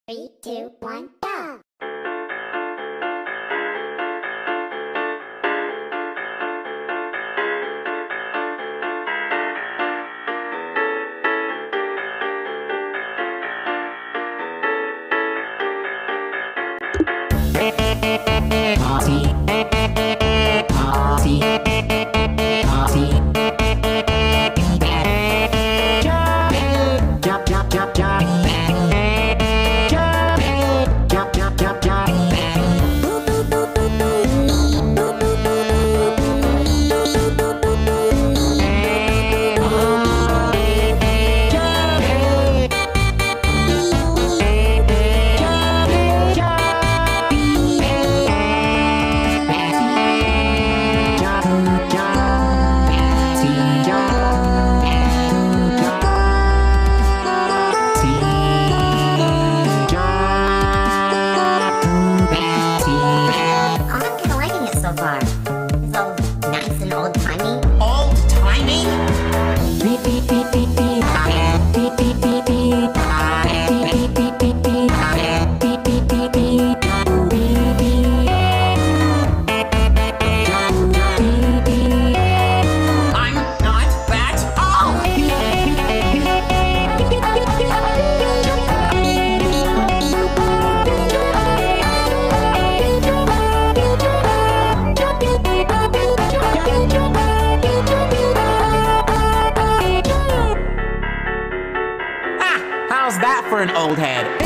3, 2, 1, go! Party, party, party. Jump, jump, jump, jump. Jump, jump, jump, jump. So far. It's all nice and old-timey. Old-timey? Beep, beep, beep, beep, beep. Beep, beep, beep, beep. Beep, beep, beep, beep. Beep, beep, beep, beep. Beep, beep. Beep, beep. I'm not that old! How's that for an old head?